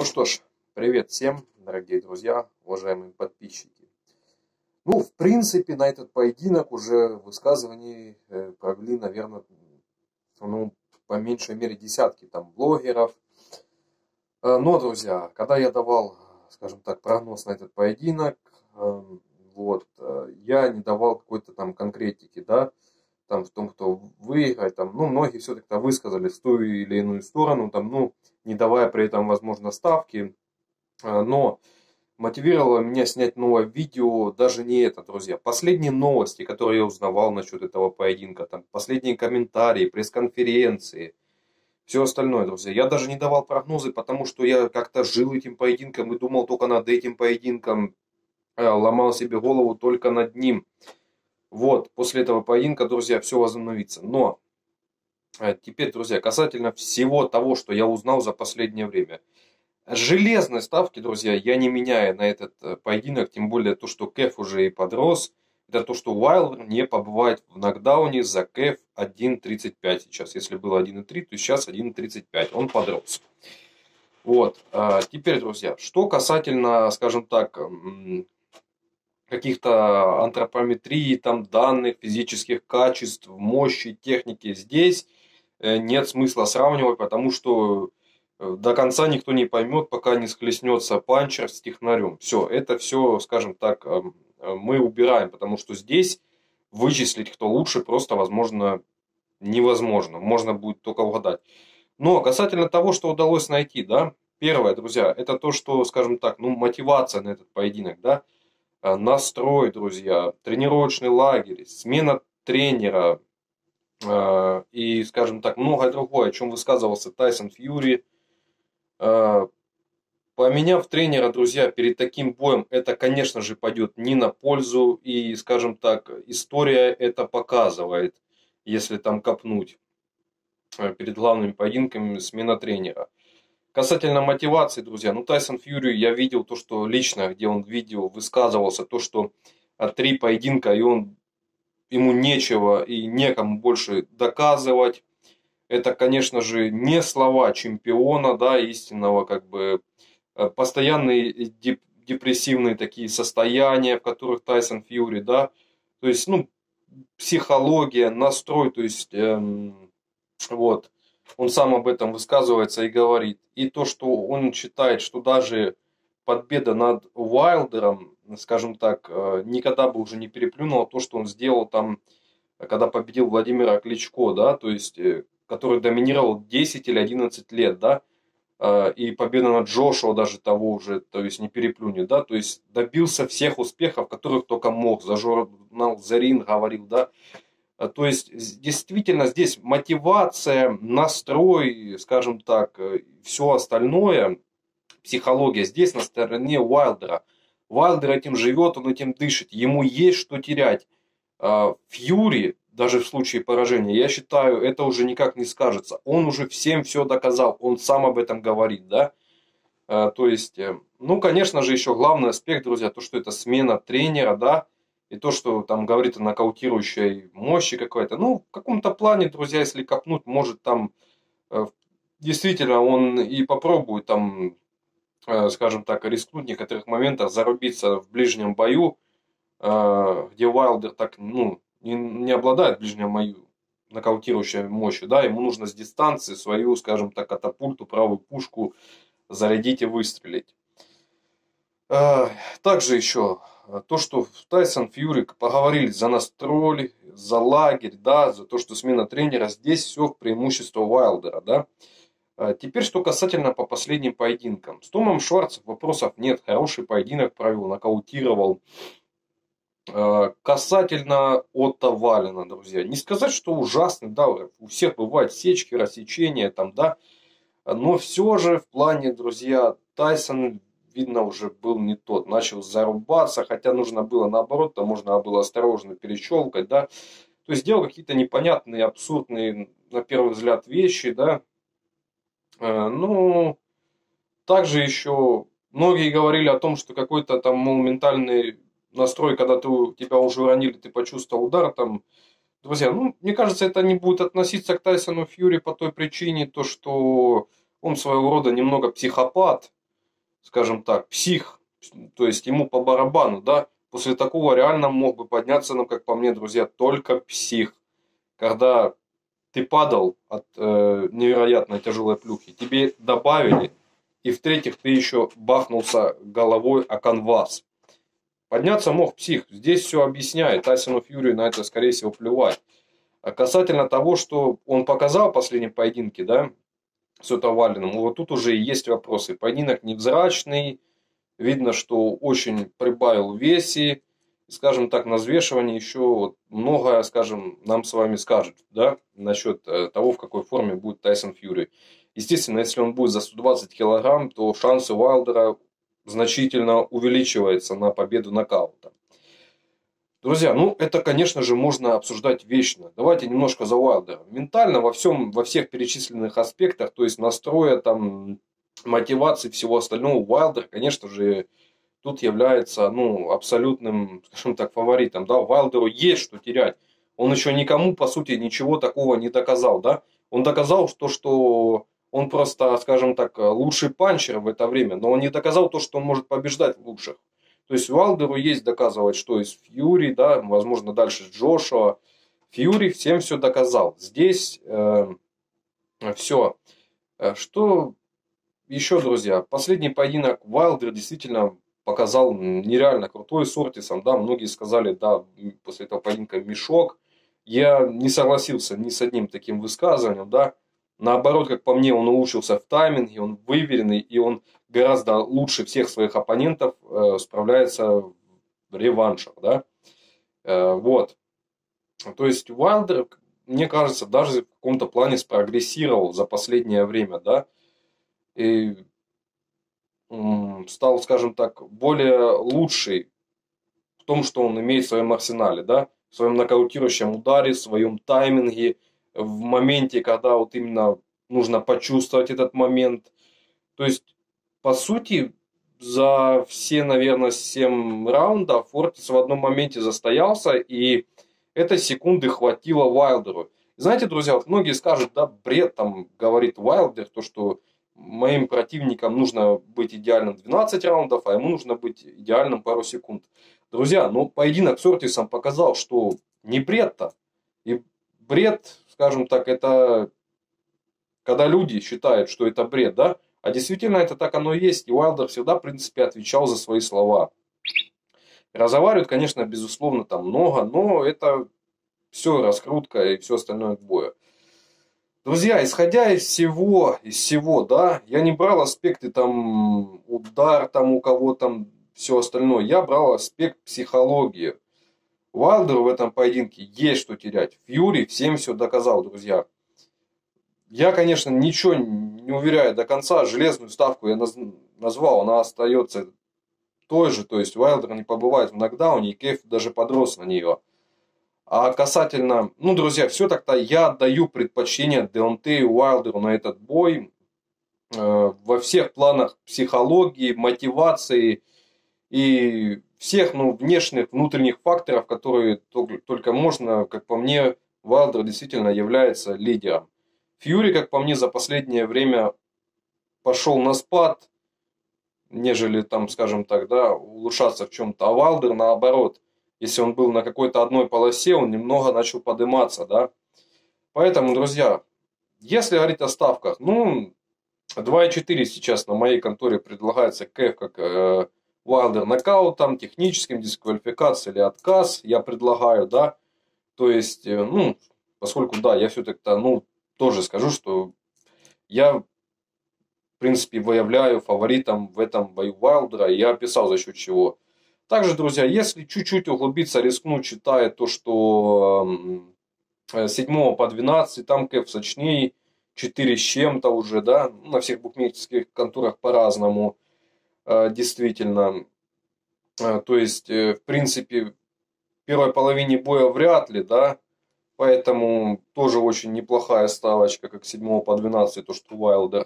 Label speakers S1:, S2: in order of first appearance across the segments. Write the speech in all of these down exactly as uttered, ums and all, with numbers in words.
S1: Ну что ж, привет всем, дорогие друзья, уважаемые подписчики. Ну, в принципе, на этот поединок уже высказываний э, провели, наверное, ну, по меньшей мере десятки там блогеров. Э, но, друзья, когда я давал, скажем так, прогноз на этот поединок, э, вот, э, я не давал какой-то там конкретики, да, там в том, кто выиграет, там, ну, многие все-таки высказались в ту или иную сторону, там, ну, не давая при этом, возможно, ставки. Но мотивировало меня снять новое видео даже не это, друзья. Последние новости, которые я узнавал насчет этого поединка, там, последние комментарии, пресс-конференции, все остальное, друзья. Я даже не давал прогнозы, потому что я как-то жил этим поединком и думал только над этим поединком, ломал себе голову только над ним. Вот, после этого поединка, друзья, все возобновится. Но теперь, друзья, касательно всего того, что я узнал за последнее время. Железной ставки, друзья, я не меняю на этот поединок, тем более то, что Кэф уже и подрос. Это то, что Уайлдер не побывает в нокдауне за Кэф один тридцать пять сейчас. Если было один три, то сейчас один тридцать пять. Он подрос. Вот. Теперь, друзья, что касательно, скажем так, каких-то антропометрии, там, данных, физических качеств, мощи, техники, здесь нет смысла сравнивать, потому что до конца никто не поймет, пока не схлестнется панчер с технарем. Все, это все, скажем так, мы убираем, потому что здесь вычислить, кто лучше, просто, возможно, невозможно. Можно будет только угадать. Но касательно того, что удалось найти, да, первое, друзья, это то, что, скажем так, ну, мотивация на этот поединок, да, настрой, друзья, тренировочный лагерь, смена тренера и, скажем так, многое другое, о чем высказывался Тайсон Фьюри. Поменяв тренера, друзья, перед таким боем, это, конечно же, пойдет не на пользу. И, скажем так, история это показывает, если там копнуть перед главными поединками смена тренера. Касательно мотивации, друзья, ну, Тайсон Фьюри, я видел то, что лично, где он в видео высказывался, то, что три поединка, и он, ему нечего и некому больше доказывать. Это, конечно же, не слова чемпиона, да, истинного, как бы, постоянные депрессивные такие состояния, в которых Тайсон Фьюри, да, то есть, ну, психология, настрой, то есть, эм, вот, он сам об этом высказывается и говорит. И то, что он считает, что даже победа над Уайлдером, скажем так, никогда бы уже не переплюнула то, что он сделал там, когда победил Владимира Кличко, да, то есть, который доминировал десять или одиннадцать лет, да, и победа над Джошуа даже того уже, то есть, не переплюнет, да, то есть, добился всех успехов, которых только мог, за журнал The Ring говорил, да, то есть, действительно, здесь мотивация, настрой, скажем так, все остальное, психология здесь на стороне Уайлдера. Уайлдер этим живет, он этим дышит, ему есть что терять. Фьюри, даже в случае поражения, я считаю, это уже никак не скажется. Он уже всем все доказал, он сам об этом говорит, да. То есть, ну, конечно же, еще главный аспект, друзья, то, что это смена тренера, да, и то, что там говорит о нокаутирующей мощи какой-то. Ну, в каком-то плане, друзья, если копнуть, может там действительно он и попробует там, скажем так, рискнуть в некоторых моментах, зарубиться в ближнем бою, где Уайлдер так, ну, не, не обладает ближнем бою нокаутирующей мощью, да, ему нужно с дистанции свою, скажем так, катапульту, правую пушку зарядить и выстрелить. Также еще то, что Тайсон Фьюри поговорили за настрой, за лагерь, да, за то, что смена тренера, здесь все в преимущество Уайлдера, да. Теперь, что касательно по последним поединкам. С Томом Шварцем вопросов нет, хороший поединок провел, нокаутировал. Касательно Отто Валина, друзья, не сказать, что ужасный, да, у всех бывают сечки, рассечения, там, да, но все же в плане, друзья, Тайсон, видно, уже был не тот, начал зарубаться, хотя нужно было наоборот, там можно было осторожно перещелкать, да, то есть делал какие-то непонятные, абсурдные, на первый взгляд, вещи, да, ну, также еще многие говорили о том, что какой-то там, мол, ментальный настрой, когда ты, тебя уже уронили, ты почувствовал удар, там, друзья, ну, мне кажется, это не будет относиться к Тайсону Фьюри по той причине, то, что он своего рода немного психопат, скажем так, псих, то есть ему по барабану, да. После такого реально мог бы подняться, ну, как по мне, друзья, только псих. Когда ты падал от э, невероятно тяжелой плюхи, тебе добавили, и в-третьих, ты еще бахнулся головой о канвас. Подняться мог псих. Здесь все объясняет. Тайсону Фьюри на это, скорее всего, плевать. А касательно того, что он показал в последнем поединке, да, с Валиным, вот тут уже и есть вопросы. Поединок невзрачный. Видно, что очень прибавил в весе. Скажем так, на взвешивании еще вот многое, скажем, нам с вами скажет, да, насчет того, в какой форме будет Тайсон Фьюри. Естественно, если он будет за сто двадцать килограмм, то шансы Уайлдера значительно увеличиваются на победу нокаутом. Друзья, ну это, конечно же, можно обсуждать вечно. Давайте немножко за Уайлдера. Ментально во всем, во всех перечисленных аспектах, то есть настроя, там, мотивации, всего остального, Уайлдер, конечно же, тут является, ну, абсолютным, скажем так, фаворитом, да, Уайлдеру есть что терять. Он еще никому, по сути, ничего такого не доказал, да. Он доказал то, что он просто, скажем так, лучший панчер в это время, но он не доказал то, что он может побеждать лучших. То есть Уайлдеру есть доказывать, что из Фьюри, да, возможно, дальше с Джошуа. Фьюри всем все доказал. Здесь э, все. Что еще, друзья? Последний поединок Уайлдер действительно показал нереально крутой с Ортисом. Да, многие сказали, да, после этого поединка мешок. Я не согласился ни с одним таким высказыванием, да. Наоборот, как по мне, он улучшился в тайминге, он выверенный, и он гораздо лучше всех своих оппонентов э, справляется в реваншах, да. Э, вот. То есть Уайлдер, мне кажется, даже в каком-то плане спрогрессировал за последнее время, да. И м, стал, скажем так, более лучший в том, что он имеет в своем арсенале, да, в своем нокаутирующем ударе, в своем тайминге, в моменте, когда вот именно нужно почувствовать этот момент. То есть, по сути, за все, наверное, семь раундов Ортис в одном моменте застоялся, и этой секунды хватило Уайлдеру. Знаете, друзья, вот многие скажут, да, бред, там, говорит Уайлдер, то, что моим противникам нужно быть идеальным двенадцать раундов, а ему нужно быть идеальным пару секунд. Друзья, ну, поединок с Ортисом показал, что не бред-то. И бред, скажем так, это когда люди считают, что это бред, да? А действительно это так оно и есть. И Уайлдер всегда, в принципе, отвечал за свои слова. Разговаривают, конечно, безусловно, там много, но это все раскрутка и все остальное к бою. Друзья, исходя из всего, из всего, да, я не брал аспекты там удар там у кого там все остальное. Я брал аспект психологии. Уайлдеру в этом поединке есть что терять. Фьюри всем все доказал, друзья. Я, конечно, ничего не уверяю до конца. Железную ставку я назвал, она остается той же. То есть Уайлдер не побывает в нокдауне, и Кейф даже подрос на нее. А касательно, ну, друзья, все так-то я отдаю предпочтение Деонтею Уайлдеру на этот бой. Э, во всех планах психологии, мотивации и всех, ну, внешних, внутренних факторов, которые только, только можно, как по мне, Уайлдер действительно является лидером. Фьюри, как по мне, за последнее время пошел на спад, нежели там, скажем так, да, улучшаться в чем-то. А Уайлдер, наоборот, если он был на какой-то одной полосе, он немного начал подниматься, да. Поэтому, друзья, если говорить о ставках, ну, два и четыре сейчас на моей конторе предлагается Кэф как э, Уайлдер нокаутом, техническим, дисквалификацией или отказ, я предлагаю, да. То есть, э, ну, поскольку, да, я все-таки, ну, тоже скажу, что я, в принципе, выявляю фаворитом в этом бою Уайлдера, и я описал за счет чего. Также, друзья, если чуть-чуть углубиться, рискнуть, читая то, что с седьмого по двенадцатый, там Кэф сочнее, четыре с чем-то уже, да, на всех букмекерских конторах по-разному, действительно. То есть, в принципе, в первой половине боя вряд ли, да, поэтому тоже очень неплохая ставочка, как с седьмого по двенадцатый, то, что Уайлдер.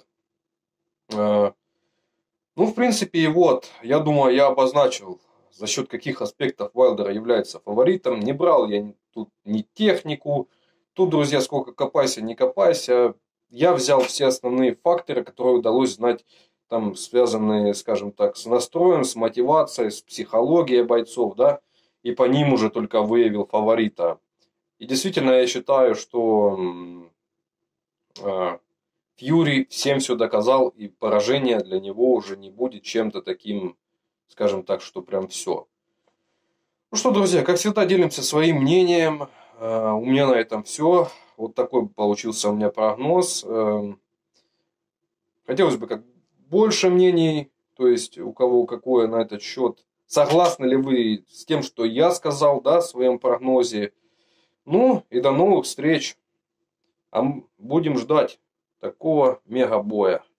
S1: Ну, в принципе, и вот, я думаю, я обозначил, за счет каких аспектов Уайлдера является фаворитом. Не брал я тут ни технику. Тут, друзья, сколько копайся, не копайся. Я взял все основные факторы, которые удалось знать там связанные, скажем так, с настроем, с мотивацией, с психологией бойцов, да, и по ним уже только выявил фаворита. И действительно, я считаю, что э, Фьюри всем все доказал, и поражение для него уже не будет чем-то таким, скажем так, что прям все. Ну что, друзья, как всегда, делимся своим мнением. Э, у меня на этом все. Вот такой получился у меня прогноз. Э, хотелось бы как больше мнений, то есть у кого какое на этот счет. Согласны ли вы с тем, что я сказал, да, в своем прогнозе? Ну и до новых встреч. А будем ждать такого мегабоя.